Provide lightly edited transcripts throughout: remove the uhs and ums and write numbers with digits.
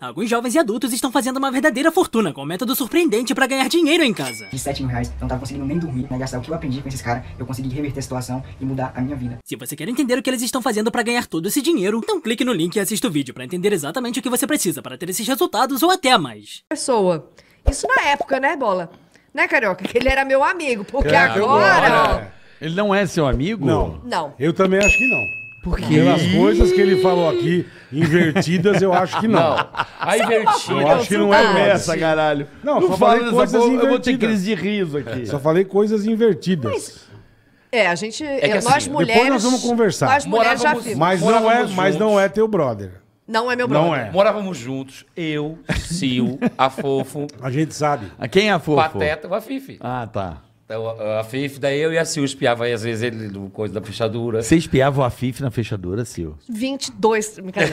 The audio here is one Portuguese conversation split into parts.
Alguns jovens e adultos estão fazendo uma verdadeira fortuna com um método surpreendente pra ganhar dinheiro em casa. De 7 mil reais, não tava conseguindo nem dormir, né? Gastar o que eu aprendi com esses caras, eu consegui reverter a situação e mudar a minha vida. Se você quer entender o que eles estão fazendo pra ganhar todo esse dinheiro, então clique no link e assista o vídeo pra entender exatamente o que você precisa para ter esses resultados ou até mais. Pessoa. Isso na época, né, Bola? Né, Carioca? Que ele era meu amigo, porque agora... ó, Ele não é seu amigo? Não. Não. Eu também acho que não. Por quê? Pelas coisas que ele falou aqui, invertidas, eu acho que não. A invertida. Eu acho que não é Essa, caralho. Não, Não só fala falei dessa coisas porra, eu vou ter invertidas. crise de riso aqui. Só falei coisas invertidas. A gente... que nós assim, mulheres... depois nós vamos conversar. Nós mulheres já Morávamos- vimos. Mas não é teu brother. Não é meu brother. Não é. Morávamos juntos, eu, Sil, a Fofo, A gente sabe. Quem é a fofo? Pateta, o Afife. Ah, tá. Então, a Fife, daí eu e a Sil espiava aí, às vezes, ele no coisa da fechadura. Você espiava o Afif na fechadura, Sil? 22... Brincadeira.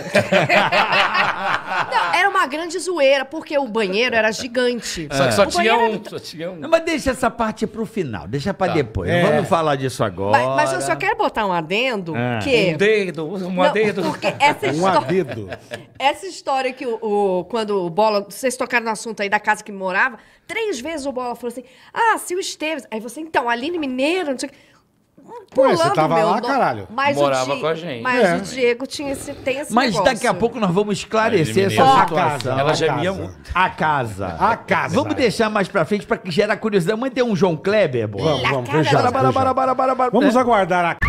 Não, era uma grande zoeira, porque o banheiro era gigante. Só que só O tinha banheiro um, só tinha um. Não, mas deixa essa parte pro final, deixa pra depois. É. Não vamos falar disso agora. Mas eu só quero botar um adendo, Ah. que... Um dedo, um Não, dedo. porque essa Um história... adedo. Essa história que quando o Bola, vocês tocaram no assunto aí da casa que morava, 3 vezes o Bola falou assim: ah, Sil Esteves. Aí você, então, Aline Mineiro, não sei o que. Pulando você tava o meu lá, nome. caralho. Mas Morava com a gente. Mas É. o Diego tem esse Mas negócio. daqui a pouco nós vamos esclarecer Aline essa Mineiro. situação. Ela A gemia casa. muito. A casa. A casa. Vamos deixar mais pra frente pra gerar curiosidade. Vamos ter um João Kleber, bola? Vamos, cara fechado. da- fechado. Vamos aguardar a